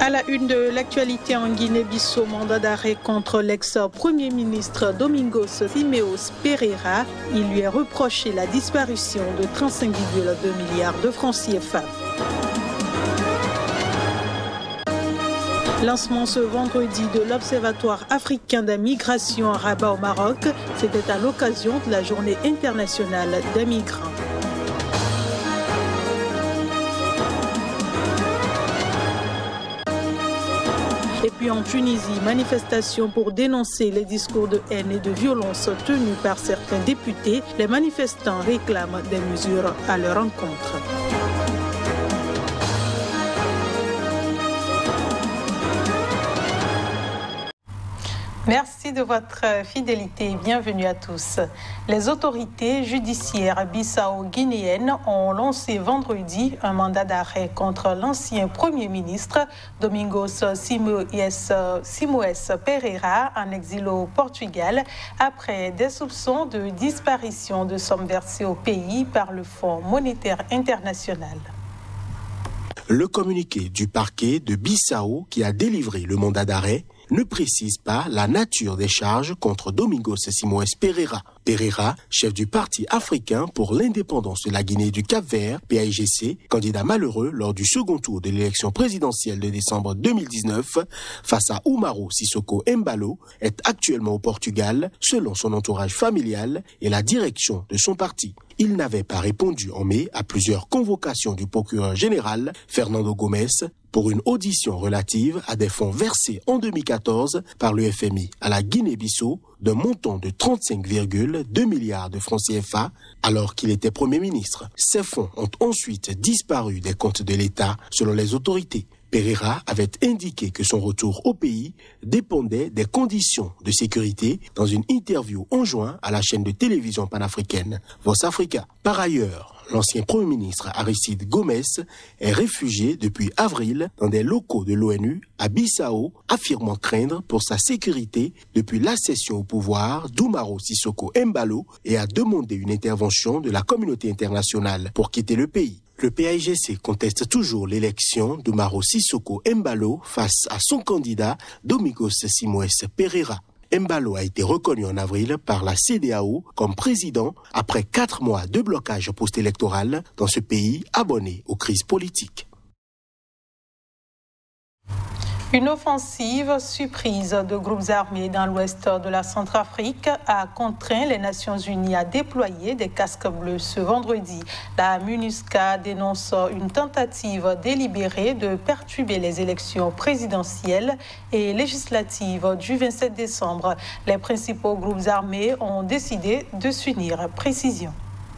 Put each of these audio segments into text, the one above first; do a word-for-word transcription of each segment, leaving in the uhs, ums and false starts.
À la une de l'actualité en Guinée-Bissau, mandat d'arrêt contre l'ex-premier ministre Domingos Simeos Pereira. Il lui est reproché la disparition de trente-cinq virgule deux milliards de francs C F A. Lancement ce vendredi de l'Observatoire africain de migration à Rabat au Maroc. C'était à l'occasion de la Journée internationale des migrants. Et puis en Tunisie, manifestation pour dénoncer les discours de haine et de violence tenus par certains députés. Les manifestants réclament des mesures à leur encontre. Merci de votre fidélité et bienvenue à tous. Les autorités judiciaires bissau-guinéennes ont lancé vendredi un mandat d'arrêt contre l'ancien Premier ministre Domingos Simoes Pereira en exil au Portugal après des soupçons de disparition de sommes versées au pays par le Fonds monétaire international. Le communiqué du parquet de Bissau qui a délivré le mandat d'arrêt ne précise pas la nature des charges contre Domingos Simoes Pereira. Pereira, chef du Parti africain pour l'indépendance de la Guinée du Cap-Vert, P A I G C, candidat malheureux lors du second tour de l'élection présidentielle de décembre deux mille dix-neuf, face à Umaro Sissoko Embalo, est actuellement au Portugal, selon son entourage familial et la direction de son parti. Il n'avait pas répondu en mai à plusieurs convocations du procureur général, Fernando Gomes, pour une audition relative à des fonds versés en deux mille quatorze par le F M I à la Guinée-Bissau d'un montant de trente-cinq virgule deux milliards de francs C F A alors qu'il était Premier ministre. Ces fonds ont ensuite disparu des comptes de l'État selon les autorités. Pereira avait indiqué que son retour au pays dépendait des conditions de sécurité dans une interview en juin à la chaîne de télévision panafricaine Voz Africa. Par ailleurs, l'ancien Premier ministre Aristide Gomes est réfugié depuis avril dans des locaux de l'O N U à Bissau, affirmant craindre pour sa sécurité depuis l'accession au pouvoir d'Umaro Sissoko Embalo et a demandé une intervention de la communauté internationale pour quitter le pays. Le P A I G C conteste toujours l'élection d'Umaro Sissoko Embalo face à son candidat Domingos Simoes Pereira. Embalo a été reconnu en avril par la C E D E A O comme président après quatre mois de blocage post-électoral dans ce pays abonné aux crises politiques. Une offensive surprise de groupes armés dans l'ouest de la Centrafrique a contraint les Nations Unies à déployer des casques bleus ce vendredi. La MINUSCA dénonce une tentative délibérée de perturber les élections présidentielles et législatives du vingt-sept décembre. Les principaux groupes armés ont décidé de s'unir. Précision.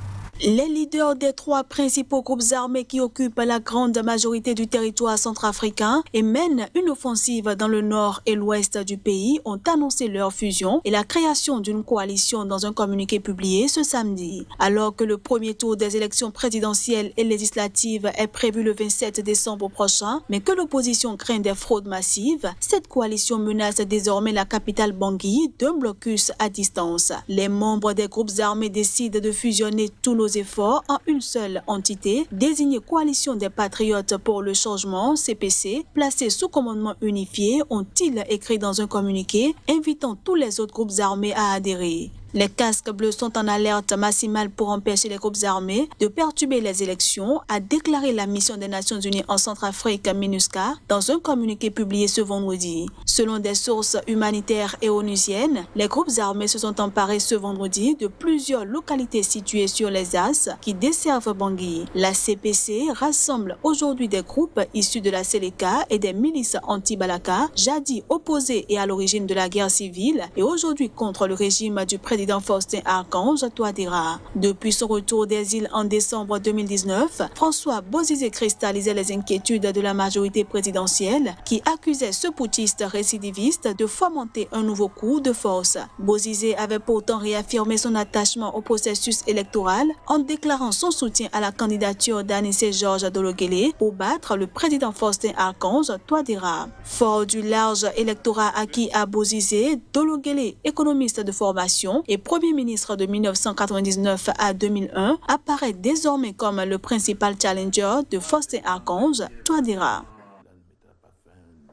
Les leaders des trois principaux groupes armés qui occupent la grande majorité du territoire centrafricain et mènent une offensive dans le nord et l'ouest du pays ont annoncé leur fusion et la création d'une coalition dans un communiqué publié ce samedi. Alors que le premier tour des élections présidentielles et législatives est prévu le vingt-sept décembre prochain, mais que l'opposition craint des fraudes massives, cette coalition menace désormais la capitale Bangui d'un blocus à distance. Les membres des groupes armés décident de fusionner tous nos efforts en une seule entité, désignée Coalition des Patriotes pour le Changement, C P C, placée sous commandement unifié, ont-ils écrit dans un communiqué, invitant tous les autres groupes armés à adhérer. Les casques bleus sont en alerte maximale pour empêcher les groupes armés de perturber les élections, a déclaré la mission des Nations Unies en Centrafrique, MINUSCA, dans un communiqué publié ce vendredi. Selon des sources humanitaires et onusiennes, les groupes armés se sont emparés ce vendredi de plusieurs localités situées sur les as qui desservent Bangui. La C P C rassemble aujourd'hui des groupes issus de la Seleka et des milices anti-Balaka, jadis opposés et à l'origine de la guerre civile, et aujourd'hui contre le régime du président président Faustin Archange Touadéra. Depuis son retour des îles en décembre deux mille dix-neuf, François Bozizé cristallisait les inquiétudes de la majorité présidentielle qui accusait ce putschiste récidiviste de fomenter un nouveau coup de force. Bozizé avait pourtant réaffirmé son attachement au processus électoral en déclarant son soutien à la candidature d'Anissé Georges Dologuélé pour battre le président Faustin Archange Touadéra. Fort du large électorat acquis à Bozizé, Dologuélé, économiste de formation et Premier ministre de mille neuf cent quatre-vingt-dix-neuf à deux mille un, apparaît désormais comme le principal challenger de Faustin Archange Touadéra.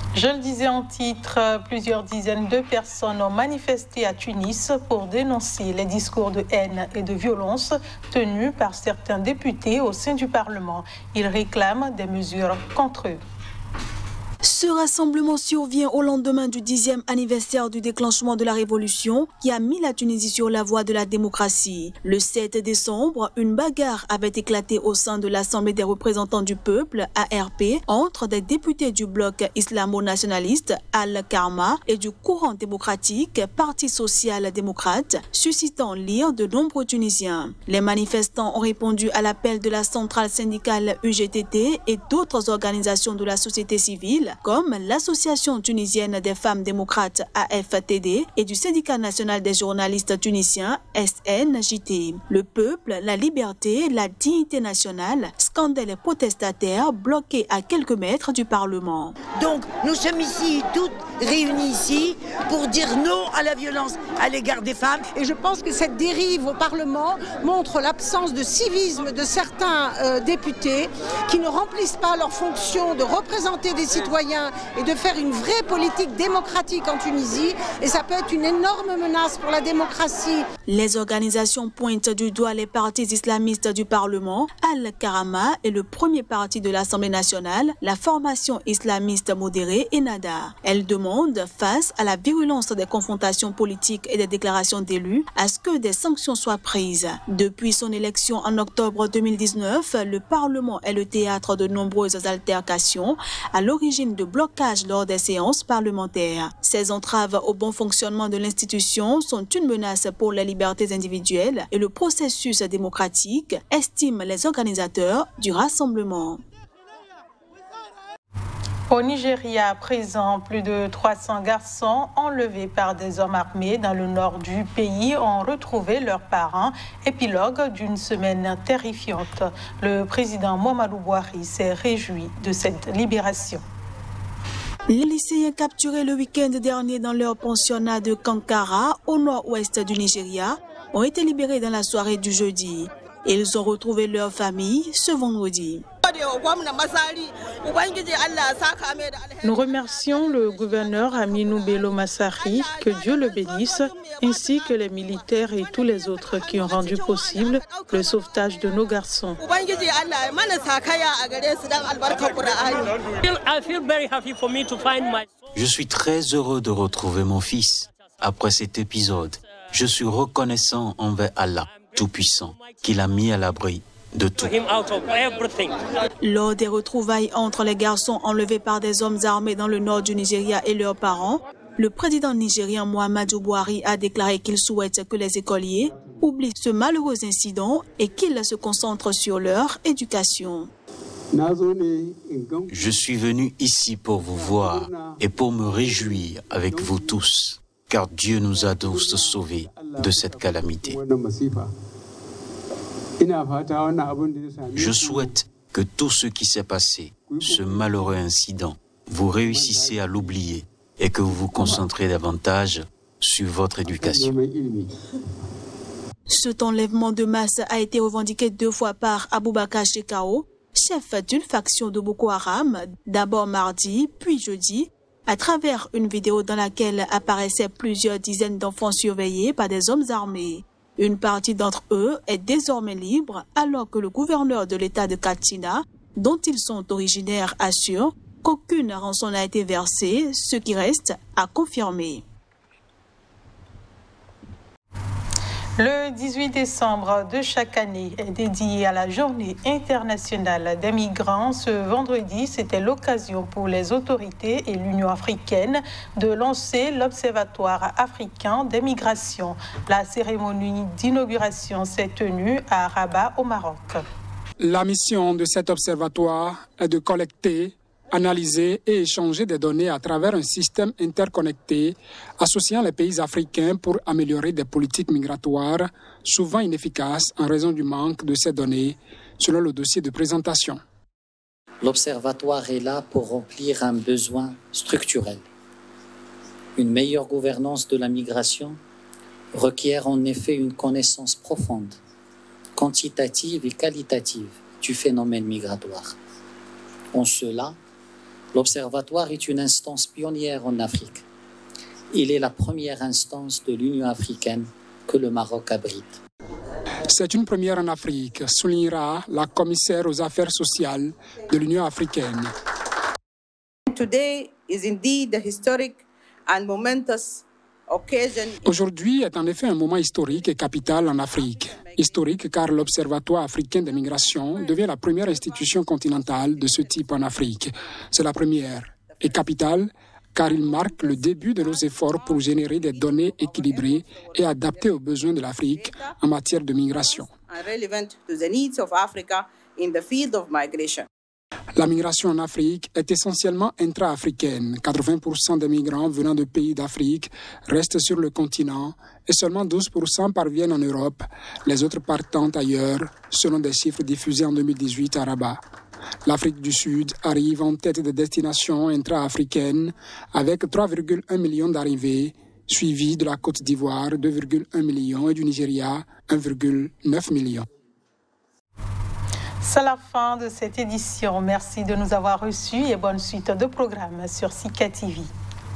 Je le disais en titre, plusieurs dizaines de personnes ont manifesté à Tunis pour dénoncer les discours de haine et de violence tenus par certains députés au sein du Parlement. Ils réclament des mesures contre eux. Ce rassemblement survient au lendemain du dixième anniversaire du déclenchement de la révolution qui a mis la Tunisie sur la voie de la démocratie. Le sept décembre, une bagarre avait éclaté au sein de l'Assemblée des représentants du peuple, A R P, entre des députés du bloc islamo-nationaliste, Al-Karma, et du courant démocratique, Parti social-démocrate, suscitant l'ire de nombreux Tunisiens. Les manifestants ont répondu à l'appel de la centrale syndicale U G T T et d'autres organisations de la société civile, comme l'Association tunisienne des femmes démocrates A F T D et du syndicat national des journalistes tunisiens S N J T. Le peuple, la liberté, la dignité nationale scandaient les protestataires bloqués à quelques mètres du Parlement. Donc nous sommes ici, toutes réunies ici, pour dire non à la violence à l'égard des femmes. Et je pense que cette dérive au Parlement montre l'absence de civisme de certains euh, députés qui ne remplissent pas leur fonction de représenter des citoyens et de faire une vraie politique démocratique en Tunisie, et ça peut être une énorme menace pour la démocratie. Les organisations pointent du doigt les partis islamistes du Parlement. Al-Karama est le premier parti de l'Assemblée nationale, la formation islamiste modérée Ennahda. Elle demande, face à la virulence des confrontations politiques et des déclarations d'élus, à ce que des sanctions soient prises. Depuis son élection en octobre deux mille dix-neuf, le Parlement est le théâtre de nombreuses altercations, à l'origine de blocage lors des séances parlementaires. Ces entraves au bon fonctionnement de l'institution sont une menace pour les libertés individuelles et le processus démocratique, estiment les organisateurs du rassemblement. Au Nigeria, à présent, plus de trois cents garçons enlevés par des hommes armés dans le nord du pays ont retrouvé leurs parents, épilogue d'une semaine terrifiante. Le président Muhammadu Buhari s'est réjoui de cette libération. Les lycéens capturés le week-end dernier dans leur pensionnat de Kankara, au nord-ouest du Nigeria, ont été libérés dans la soirée du jeudi. Ils ont retrouvé leur famille ce vendredi. Nous remercions le gouverneur Aminou Bello Massari, que Dieu le bénisse, ainsi que les militaires et tous les autres qui ont rendu possible le sauvetage de nos garçons. Je suis très heureux de retrouver mon fils. Après cet épisode, je suis reconnaissant envers Allah Tout-Puissant qu'il a mis à l'abri de tout. Lors des retrouvailles entre les garçons enlevés par des hommes armés dans le nord du Nigeria et leurs parents, le président nigérien Muhammadu Buhari a déclaré qu'il souhaite que les écoliers oublient ce malheureux incident et qu'ils se concentrent sur leur éducation. Je suis venu ici pour vous voir et pour me réjouir avec vous tous, car Dieu nous a tous sauvés de cette calamité. Je souhaite que tout ce qui s'est passé, ce malheureux incident, vous réussissez à l'oublier et que vous vous concentrez davantage sur votre éducation. Cet enlèvement de masse a été revendiqué deux fois par Aboubakar Shekau, chef d'une faction de Boko Haram, d'abord mardi, puis jeudi, à travers une vidéo dans laquelle apparaissaient plusieurs dizaines d'enfants surveillés par des hommes armés. Une partie d'entre eux est désormais libre, alors que le gouverneur de l'État de Katsina, dont ils sont originaires, assure qu'aucune rançon n'a été versée, ce qui reste à confirmer. Le dix-huit décembre de chaque année est dédié à la Journée internationale des migrants. Ce vendredi, c'était l'occasion pour les autorités et l'Union africaine de lancer l'Observatoire africain des migrations. La cérémonie d'inauguration s'est tenue à Rabat, au Maroc. La mission de cet observatoire est de collecter, analyser et échanger des données à travers un système interconnecté associant les pays africains pour améliorer des politiques migratoires souvent inefficaces en raison du manque de ces données, selon le dossier de présentation. L'Observatoire est là pour remplir un besoin structurel. Une meilleure gouvernance de la migration requiert en effet une connaissance profonde, quantitative et qualitative du phénomène migratoire. En cela, L'Observatoire est une instance pionnière en Afrique. Il est la première instance de l'Union africaine que le Maroc abrite. C'est une première en Afrique, soulignera la commissaire aux affaires sociales de l'Union africaine. Today is indeed a historic and momentous occasion. Aujourd'hui est en effet un moment historique et capital en Afrique. Historique car l'Observatoire africain des migrations devient la première institution continentale de ce type en Afrique. C'est la première. Et capitale car il marque le début de nos efforts pour générer des données équilibrées et adaptées aux besoins de l'Afrique en matière de migration. La migration en Afrique est essentiellement intra-africaine. quatre-vingts pour cent des migrants venant de pays d'Afrique restent sur le continent et seulement douze pour cent parviennent en Europe, les autres partant ailleurs, selon des chiffres diffusés en deux mille dix-huit à Rabat. L'Afrique du Sud arrive en tête des destinations intra-africaines avec trois virgule un millions d'arrivées, suivi de la Côte d'Ivoire, deux virgule un millions, et du Nigeria, un virgule neuf millions. C'est la fin de cette édition. Merci de nous avoir reçus et bonne suite de programmes sur Sika T V.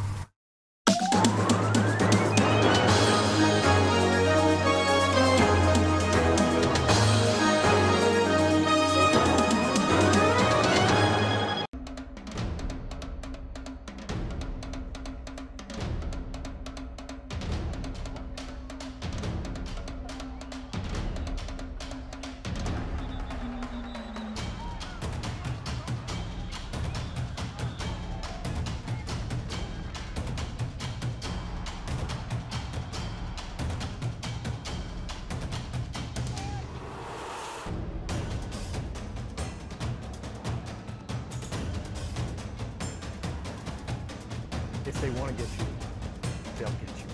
If they want to get you, they'll get you.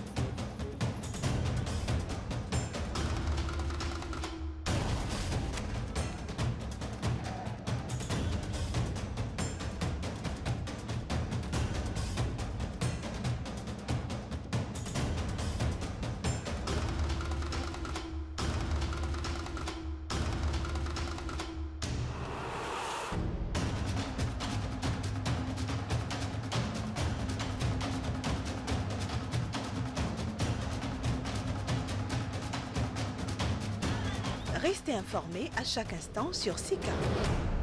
Restez informés à chaque instant sur Sika.